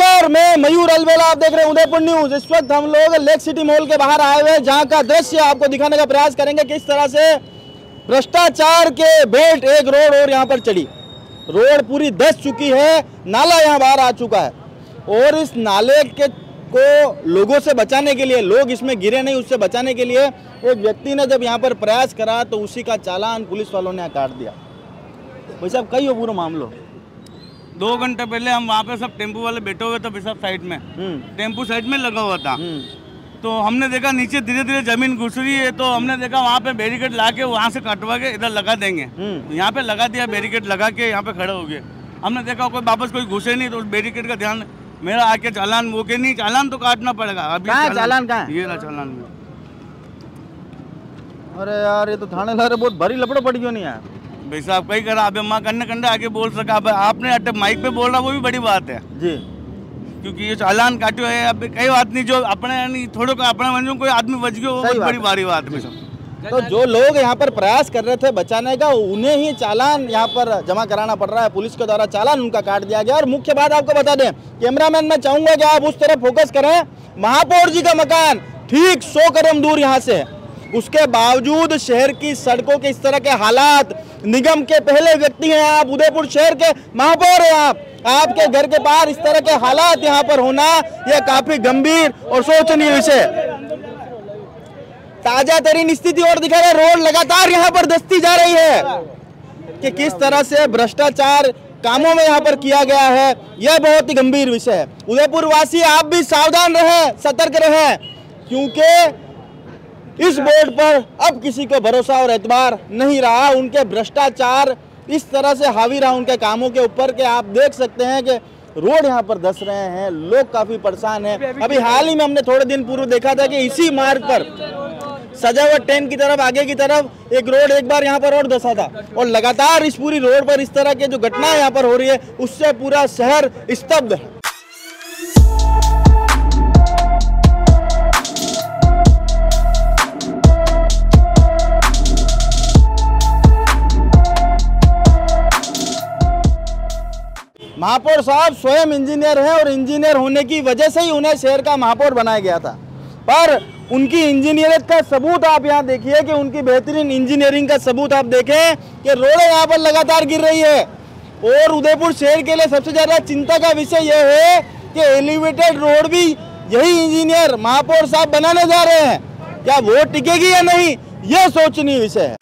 नमस्कार, मैं मयूर अलवेला, आप देख रहे हैं उदयपुर न्यूज। इस वक्त हम लोग लेक सिटी मॉल के बाहर आए हुए हैं, जहां का दृश्य आपको दिखाने का प्रयास करेंगे किस तरह से भ्रष्टाचार के भेंट एक रोड और यहां पर चढ़ी। रोड पूरी धंस चुकी है, नाला यहां बाहर आ चुका है और इस नाले के को लोगों से बचाने के लिए, लोग इसमें गिरे नहीं उससे बचाने के लिए एक व्यक्ति ने जब यहाँ पर प्रयास करा तो उसी का चालान पुलिस वालों ने काट दिया। भाई साहब, कई हो पूरा मामलो। 2 घंटे पहले हम वहाँ पे सब टेम्पू वाले बैठे हुए थे बिशप साइड में, टेम्पू साइड में लगा हुआ था। तो हमने देखा नीचे धीरे धीरे जमीन घुस रही है, तो हमने देखा वहाँ पे बैरिकेड ला के वहाँ से कटवा के इधर लगा देंगे। यहाँ पे लगा दिया, बैरिकेड लगा के यहाँ पे खड़े हो गए। हमने देखा कोई वापस कोई घुसे नहीं, तो उस बैरिकेड का ध्यान मेरा आके चालान वो के नहीं, चालान तो काटना पड़ेगा। अभी चालान कहाँ है? ये ना चालान में। अरे यार, ये तो थाने लारे बहुत भारी लपड़ पड़ गयो नहीं यार। भाई साहब कहीं करा, अब माँ कंडे कंडे आके बोल सका, आपने माइक पे बोल रहा वो भी बड़ी बात है जी, क्योंकि ये चालान काट्यो है। अब कई बात नहीं, जो अपने नहीं थोड़ो का अपने वजह कोई आदमी बच गयो, वो बड़ी भारी बात है। तो जो लोग यहाँ पर प्रयास कर रहे थे बचाने का, उन्हें ही चालान यहाँ पर जमा कराना पड़ रहा है। पुलिस के द्वारा चालान उनका काट दिया गया। और मुख्य बात आपको बता दें, कैमरामैन मैं चाहूंगा कि आप उस तरफ फोकस करें। महापौर जी का मकान ठीक 100 कदम दूर यहाँ से है, उसके बावजूद शहर की सड़कों के इस तरह के हालात। निगम के पहले व्यक्ति हैं आप, उदयपुर शहर के महापौर हैं आप, आपके घर के बाहर इस तरह के हालात यहाँ पर होना, यह काफी गंभीर और शोचनीय विषय। ताजा तरीन स्थिति और दिखा रहा है, रोड लगातार यहाँ पर धंसती जा रही है कि किस तरह से भ्रष्टाचार कामों में यहाँ पर किया गया है। यह बहुत ही गंभीर विषय है। उदयपुर वासी आप भी सावधान रहें, सतर्क रहें, क्योंकि इस बोर्ड पर अब किसी को भरोसा और एतबार नहीं रहा। उनके भ्रष्टाचार इस तरह से हावी रहा उनके कामों के ऊपर कि आप देख सकते हैं कि रोड यहाँ पर धंस रहे हैं, लोग काफी परेशान हैं। अभी हाल ही में हमने थोड़े दिन पूर्व देखा था कि इसी मार्ग पर सजावट टैंक की तरफ, आगे की तरफ एक रोड एक बार यहाँ पर और धंसा था, और लगातार इस पूरी रोड पर इस तरह के जो घटनाएं यहाँ पर हो रही है, उससे पूरा शहर स्तब्ध है। महापौर साहब स्वयं इंजीनियर हैं और इंजीनियर होने की वजह से ही उन्हें शहर का महापौर बनाया गया था, पर उनकी इंजीनियरिंग का सबूत आप यहाँ देखिए कि उनकी बेहतरीन इंजीनियरिंग का सबूत आप देखें कि रोडें यहाँ पर लगातार गिर रही है। और उदयपुर शहर के लिए सबसे ज्यादा चिंता का विषय यह है कि एलिवेटेड रोड भी यही इंजीनियर महापौर साहब बनाने जा रहे हैं। क्या वो टिकेगी या नहीं, यह सोचनीय विषय है।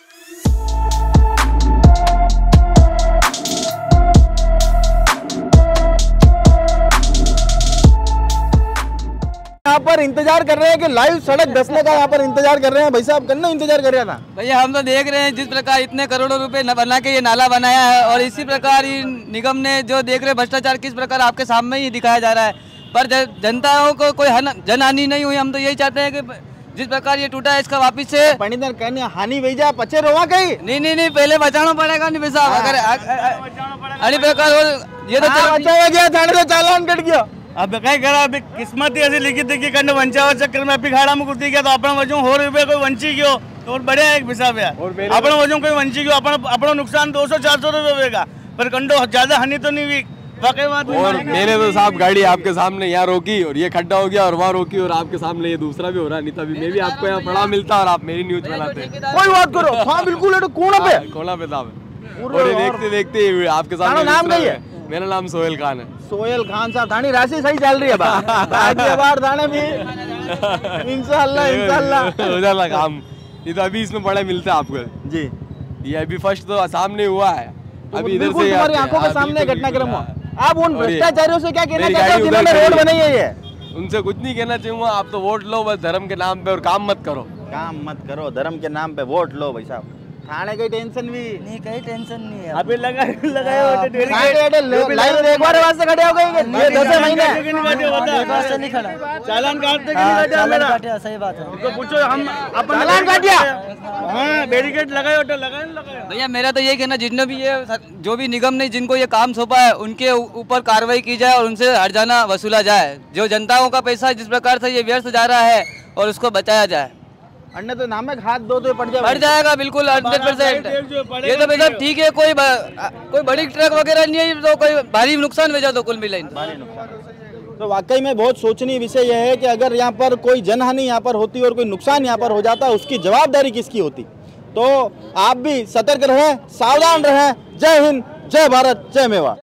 यहाँ पर इंतजार कर रहे हैं कि लाइव सड़क धंसने का यहाँ पर इंतजार कर रहे हैं। भाई साहब, करना इंतजार कर रहा था भैया, हम तो देख रहे हैं जिस प्रकार इतने करोड़ों रुपए बना के ये नाला बनाया है, और इसी प्रकार निगम ने जो देख रहे भ्रष्टाचार किस प्रकार आपके सामने ही दिखाया जा रहा है, पर जनताओं को कोई जनहानि नहीं हुई। हम तो यही चाहते हैं कि जिस प्रकार ये टूटा है इसका वापिस से हानि वही जा पचे रोवा कहीं नहीं, पहले बचाना पड़ेगा। नहीं साहब, अगर प्रकार ये तो चालान कट गया। अब कहीं करा, अभी किस्मत ही ऐसी लिखी थी कि कंड वंचावर चक्कर में अभी खाड़ा में घुसी गया, तो अपना वजह हो रुपये कोई वंची गयो तो और बढ़िया एक हिसाब है। अपना वजह कोई वंची गयो, अपना नुकसान 200-400 रुपये का, पर कंडो ज्यादा हानि तो नहीं हुई। वाकई बात। और मैंने तो साहब गाड़ी आपके सामने यहाँ रोकी और ये खड्डा हो गया, और वहाँ रोकी और आपके सामने ये दूसरा भी हो रहा। नहीं तो अभी मैं भी आपको यहाँ पड़ा मिलता और आप मेरी न्यूज बनाते। कोई बात करो, हाँ बिल्कुल कोना पे साहब, और देखते देखते आपके सामने। नाम क्या है? मेरा नाम सोहेल खान है। सोहेल खान साहब, थानी राशि सही चल रही है बार थाने भी इंशाल्लाह काम। ये तो अभी इसमें बड़ा मिलता है आपको जी। ये अभी फर्स्ट तो सामने हुआ है, अभी इधर से तुम्हारी आंखों के सामने घटनाक्रम हुआ। आप उन भ्रष्टाचारियों से क्या कहना चाहते हो जिन्होंने रोड बनाई है? ये उनसे कुछ नहीं कहना चाहूँगा, आप तो वोट लो बस धर्म के नाम पे, और काम मत करो। काम मत करो, धर्म के नाम पे वोट लो। भाई साहब, थाने की टेंशन भी नहीं, कहीं टेंशन नहीं है। अभी लगाए लाइन एक बार वास्ते खड़े हो गए, ये 10 महीने चालान काटते कि सही बात है, तो पूछो हम अपन चालान काट दिया। हाँ, बैरिकेड लगाए लगाए भैया। मेरा तो यही कहना, जितने भी ये जो भी निगम ने जिनको ये काम सौंपा है उनके ऊपर कार्रवाई की जाए और उनसे हर्जाना वसूला जाए। जो जनताओं का पैसा जिस प्रकार से ये व्यर्थ जा रहा है और उसको बचाया जाए। अन्य तो नाम है हाथ दो तो पड़ बढ़ जाएगा बिल्कुल 100%। ये तो भैया ठीक है, कोई बड़ी ट्रक वगैरह नहीं है तो कोई भारी नुकसान हो जाए तो कुल मिला तो वाकई में बहुत सोचनीय विषय यह है कि अगर यहाँ पर कोई जनहानि यहाँ पर होती और कोई नुकसान यहाँ पर हो जाता, उसकी जवाबदारी किसकी होती। तो आप भी सतर्क रहें, सावधान रहें। जय हिंद, जय भारत, जय मेवाड़।